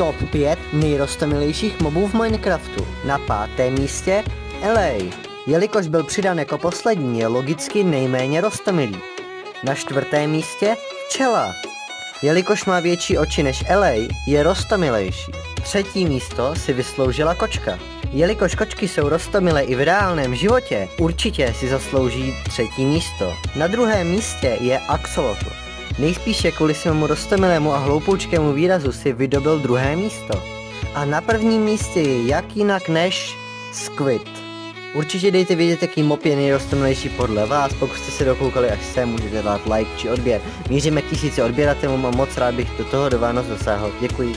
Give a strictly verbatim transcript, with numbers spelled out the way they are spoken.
Top pět nejrostomilejších mobů v Minecraftu. Na pátém místě L A. Jelikož byl přidán jako poslední, je logicky nejméně roztomilý. Na čtvrtém místě včela. Jelikož má větší oči než L A, je roztomilejší. Třetí místo si vysloužila kočka. Jelikož kočky jsou roztomilé i v reálném životě, určitě si zaslouží třetí místo. Na druhém místě je axolotl. Nejspíše kvůli svému roztomilému a hloupoučkému výrazu si vydobil druhé místo. A na prvním místě je jak jinak než Squid. Určitě dejte vědět, jaký mob je nejroztomilejší podle vás. Pokud jste se dokoukali až sem, můžete dát like či odběr. Míříme k tisíci odběratelům a moc rád bych do toho do Vánoc dosáhl. Děkuji.